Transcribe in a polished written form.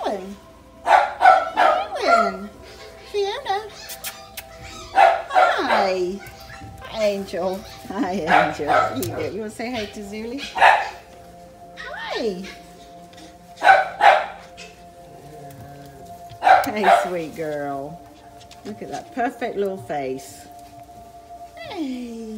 doing? What are you doing? Fiona? Hi. Angel. Hi, Angel. Here you go. You want to say hi to Zuli? Hi. Hey, sweet girl. Look at that perfect little face. Hey.